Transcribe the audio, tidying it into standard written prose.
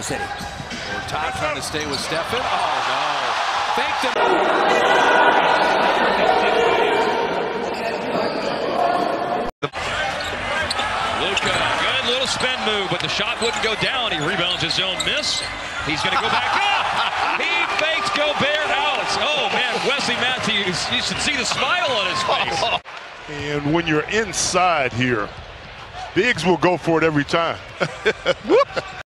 City. Todd trying to stay with Stefan. Oh, no. Faked him. Luka, good little spin move, but the shot wouldn't go down. He rebounds his own miss. He's going to go back up. He fakes Gobert out. Oh, man, Wesley Matthews, you should see the smile on his face. And when you're inside here, bigs will go for it every time.